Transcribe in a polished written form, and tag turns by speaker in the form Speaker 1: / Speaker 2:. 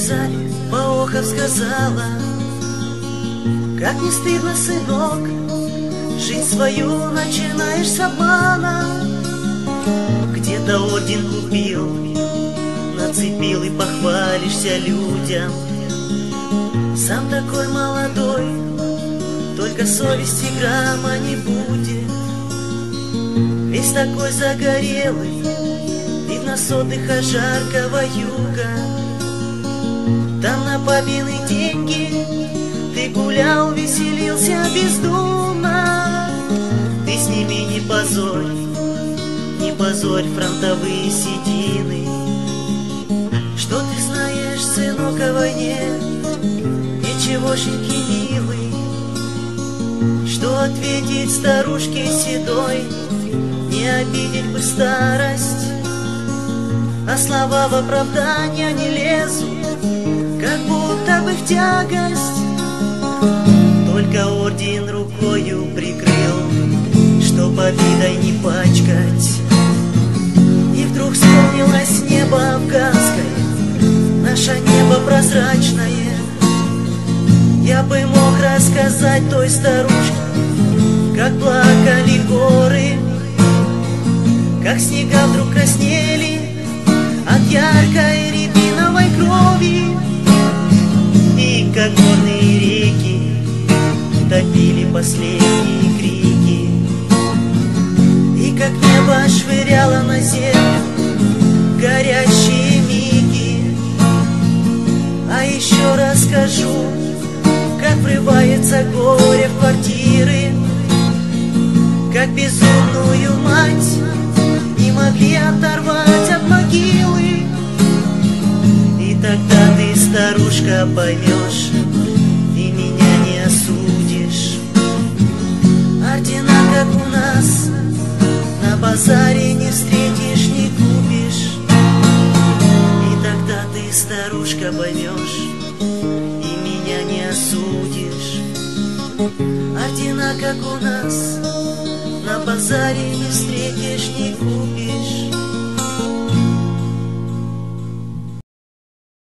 Speaker 1: зале поохов сказала: как не стыдно, сынок, жизнь свою начинаешь с обмана. Где-то орден купил, нацепил и похвалишься людям. Сам такой молодой, только совести грамма не будет. Весь такой загорелый, видно с отдыха жаркого юга. Там на папины деньги ты гулял, веселился бездумно. Ты с ними не позорь, не позорь фронтовые седины. Что ты знаешь, сынок, о войне? Ничегошеньки милый. Что ответить старушке седой? Не обидеть бы старость, а слова в оправдание не лезут, как будто бы в тягость. Только орден рукою прикрыл, чтоб обидой не пачкать. И вдруг вспомнилось небо афганское, наше небо прозрачное. Я бы мог рассказать той старушке, как плакали горы, как снега вдруг краснели от яркой рябиновой крови, и как горные реки топили последние крики, и как небо швыряло на землю горящие миги. А еще расскажу, как врывается горе в квартиры, как безумную мать не могли оторвать от могилы. И тогда ты, старушка, поймешь и меня не осудишь. Ордена, как у нас, на базаре не встретишь, не купишь. И тогда ты, старушка, поймешь и меня не осудишь. Ордена, как у нас, на базаре не встретишь, не купишь.